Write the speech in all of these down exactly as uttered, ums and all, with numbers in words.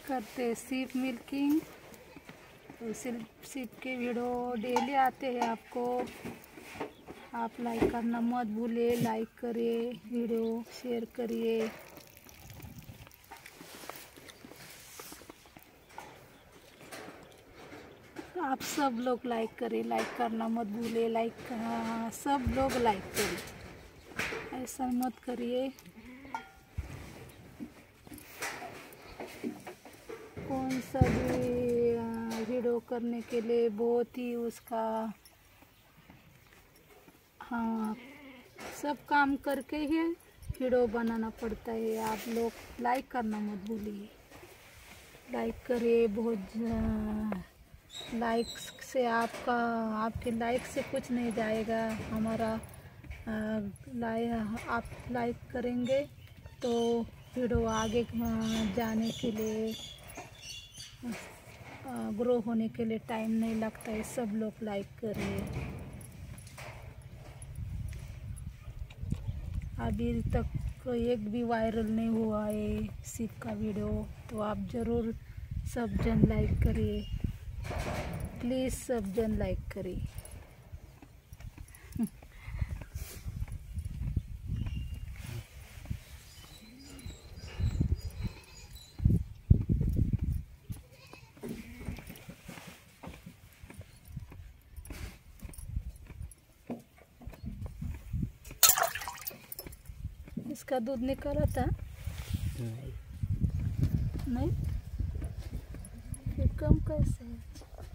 करते सीप मिल्किंग। तो सीप के वीडियो डेली आते हैं आपको। आप लाइक करना मत भूलिए, लाइक करिए, वीडियो शेयर करिए। आप सब लोग लाइक करें, लाइक करना मत भूलिए, लाइक हाँ, सब लोग लाइक करें, ऐसा मत करिए। कौन सा भी वीडियो करने के लिए बहुत ही उसका हाँ सब काम करके ही वीडियो बनाना पड़ता है। आप लोग लाइक करना मत भूलिए, लाइक करिए। बहुत लाइक से आपका आपके लाइक से कुछ नहीं जाएगा हमारा। लाइक आप लाइक करेंगे तो वीडियो आगे जाने के लिए, ग्रो होने के लिए टाइम नहीं लगता है। सब लोग लाइक करिए। अभी तक एक भी वायरल नहीं हुआ है सीप का वीडियो, तो आप ज़रूर सब जन लाइक करिए, प्लीज़ सब जन लाइक करिए। इसका दूध निकाला था? नहीं, नहीं? फिर कम कैसे है?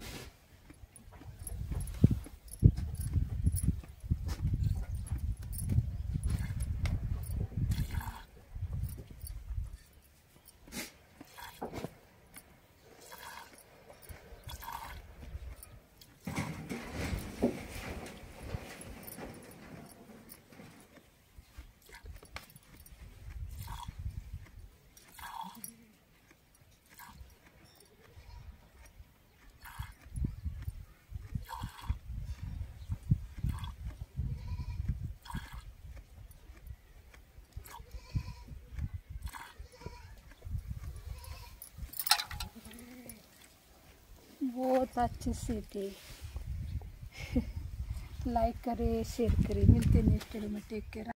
बहुत अच्छी सीख है। लाइक करें, शेयर करें। मिलते नेक्स्ट वीडियो में। Take care.